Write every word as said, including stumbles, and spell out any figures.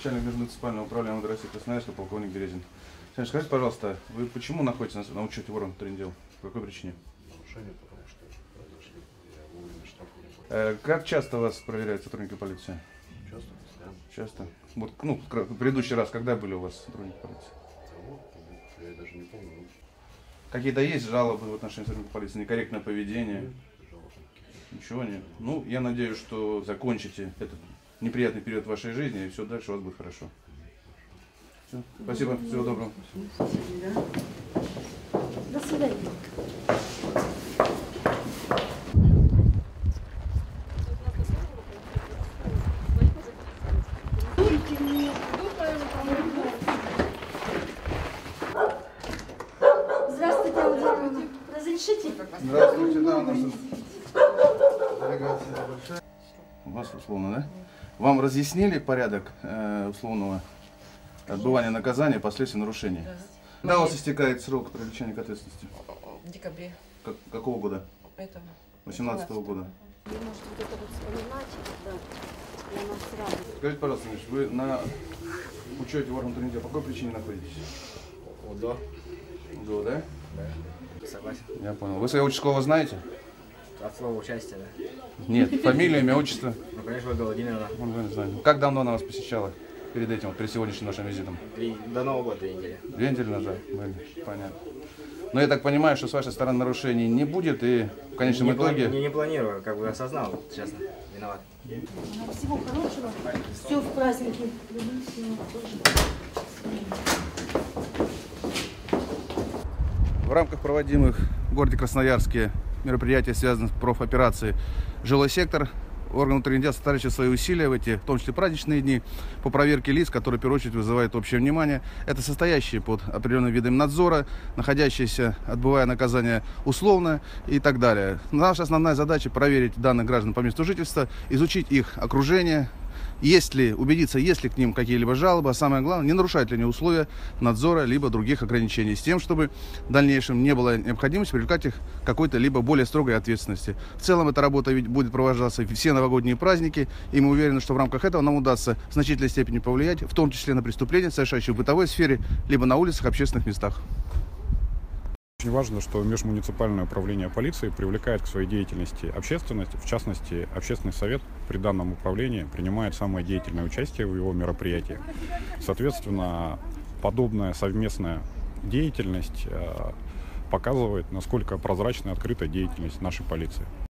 начальник межмуниципального управления МВД России Красноярска, полковник Березин. Александр, скажите, пожалуйста, вы почему находитесь на, на учете в органах внутренних дел? По какой причине? Нарушение, потому что произошли. Я вовремя штраф не платил. Э, как часто вас проверяют сотрудники полиции? Часто, постоянно. Часто. Вот, ну, в предыдущий раз, когда были у вас сотрудники полиции? А вот, я даже не помню. Какие-то есть жалобы в отношении сотрудников полиции, некорректное поведение? Нет, жалобы. Ничего нет. Ну, я надеюсь, что закончите этот неприятный период в вашей жизни, и все дальше у вас будет хорошо. Все. Спасибо, всего доброго. До свидания. Здравствуйте, Аудитория. Разрешите? Здравствуйте, да, у нас делегация большая. У вас условно, да? Вам разъяснили порядок э, условного отбывания наказания последствий нарушений? Да. Когда у вас истекает срок привлечения к ответственности? В декабре. Как, какого года? Этого. восемнадцатого года. Вы можете вот это вот вспоминать, да, для нас сразу. Скажите, пожалуйста, Миш, вы на учете в органах внутренних дел по какой причине находитесь? УДО. УДО, да? Да. Согласен. Я понял. Вы своего участкового знаете? От слова участия, да? Нет. Фамилия, имя, отчество? Ну, конечно, Ольга Владимировна. Ну, не знаю. Как давно она вас посещала перед этим, вот, перед сегодняшним нашим визитом? Три, до Нового года две недели. Две недели назад? Были. Понятно. Но я так понимаю, что с вашей стороны нарушений не будет, и в конечном не итоге... Плани, не, не планирую, как бы осознал, честно, виноват. Всего хорошего. Все в празднике. В рамках проводимых в городе Красноярске мероприятий, связанных с профоперацией «Жилой сектор», органы внутренних дел сосредотачивают свои усилия в эти, в том числе праздничные дни, по проверке лиц, которые, в первую очередь, вызывают общее внимание. Это состоящие под определенным видом надзора, находящиеся, отбывая наказание условно и так далее. Наша основная задача — проверить данных граждан по месту жительства, изучить их окружение, есть ли, убедиться, есть ли к ним какие-либо жалобы, а самое главное, не нарушают ли они условия надзора либо других ограничений, с тем, чтобы в дальнейшем не было необходимости привлекать их к какой-то либо более строгой ответственности. В целом эта работа ведь будет провожаться все новогодние праздники, и мы уверены, что в рамках этого нам удастся в значительной степени повлиять, в том числе на преступления, совершающие в бытовой сфере, либо на улицах, общественных местах. Очень важно, что межмуниципальное управление полиции привлекает к своей деятельности общественность, в частности, общественный совет при данном управлении принимает самое деятельное участие в его мероприятии. Соответственно, подобная совместная деятельность показывает, насколько прозрачна и открыта деятельность нашей полиции.